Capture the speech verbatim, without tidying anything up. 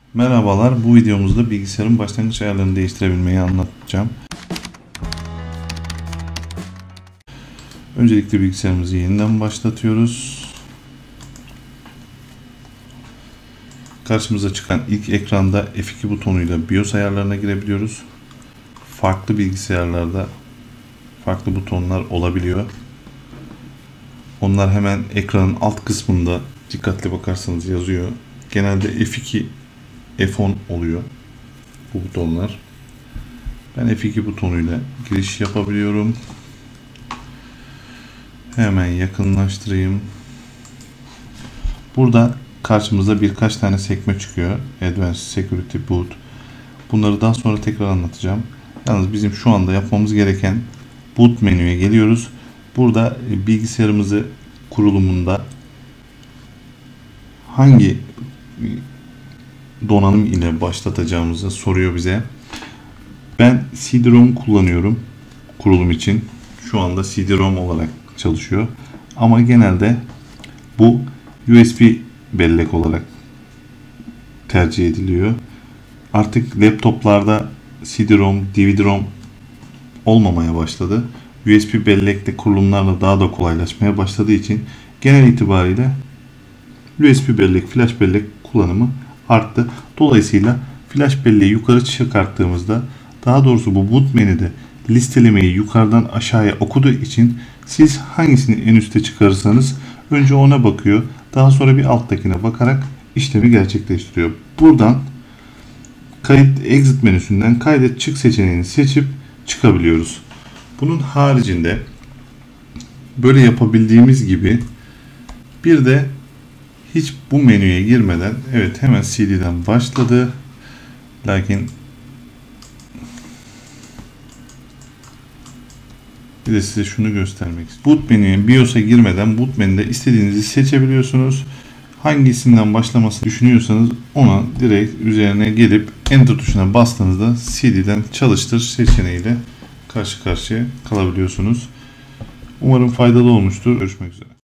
Merhabalar, bu videomuzda bilgisayarın başlangıç ayarlarını değiştirebilmeyi anlatacağım. Öncelikle bilgisayarımızı yeniden başlatıyoruz. Karşımıza çıkan ilk ekranda F iki butonuyla BIOS ayarlarına girebiliyoruz. Farklı bilgisayarlarda farklı butonlar olabiliyor. Onlar hemen ekranın alt kısmında dikkatli bakarsanız yazıyor. Genelde F iki, F on oluyor bu butonlar. Ben F iki butonuyla giriş yapabiliyorum. Hemen yakınlaştırayım. Burada karşımıza birkaç tane sekme çıkıyor. Advanced Security Boot. Bunları daha sonra tekrar anlatacağım. Yalnız bizim şu anda yapmamız gereken boot menüye geliyoruz. Burada bilgisayarımızı kurulumunda hangi donanım ile başlatacağımızı soruyor bize. Ben C D-ROM kullanıyorum kurulum için. Şu anda C D-ROM olarak çalışıyor. Ama genelde bu U S B bellek olarak tercih ediliyor. Artık laptoplarda C D-ROM, D V D-ROM olmamaya başladı. U S B bellekte kurulumlarla daha da kolaylaşmaya başladığı için genel itibariyle U S B bellek, flash bellek kullanımı arttı. Dolayısıyla flash belleği yukarı çıkarttığımızda, daha doğrusu bu boot menüde listelemeyi yukarıdan aşağıya okuduğu için siz hangisini en üste çıkarırsanız önce ona bakıyor. Daha sonra bir alttakine bakarak işlemi gerçekleştiriyor. Buradan kayıt exit menüsünden kaydet çık seçeneğini seçip çıkabiliyoruz. Bunun haricinde böyle yapabildiğimiz gibi bir de hiç bu menüye girmeden, evet hemen C D'den başladı. Lakin bir de size şunu göstermek istiyorum. Boot menüye, BIOS'a girmeden boot menüde istediğinizi seçebiliyorsunuz. Hangisinden başlamasını düşünüyorsanız ona direkt üzerine gelip Enter tuşuna bastığınızda C D'den çalıştır seçeneğiyle karşı karşıya kalabiliyorsunuz. Umarım faydalı olmuştur. Görüşmek üzere.